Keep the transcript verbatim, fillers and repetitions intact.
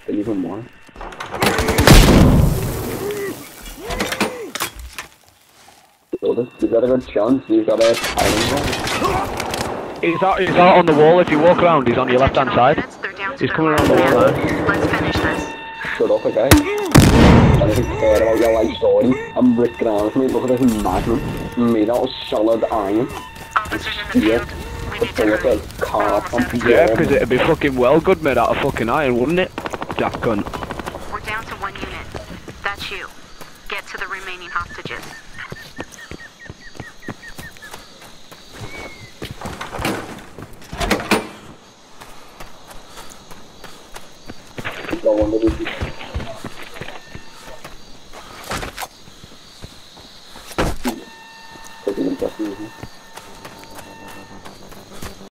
even more. You've got a good chance, you've got a time. He's out, he's out on the wall. If you walk around, he's on your left hand side. He's coming around the wall there. Let's finish this. Shut up, okay? I don't care about your life story. I'm Rick Grimes, mate. Look at this magnum. Made out of solid iron. Officers in the Yeah. field. We need The to hurry. like car pump. Yeah, because it'd be fucking well good made out of fucking iron, wouldn't it? That cunt. We're down to one unit. That's you. Get to the remaining hostages. No wonder this is